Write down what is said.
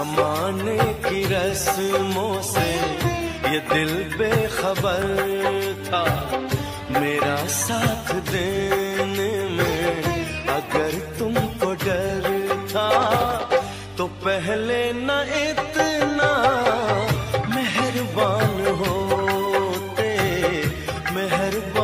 जमाने की रस्मों से ये दिल बेखबर था। मेरा साथ देने में अगर तुमको डर था तो पहले न इतना मेहरबान होते, मेहरबान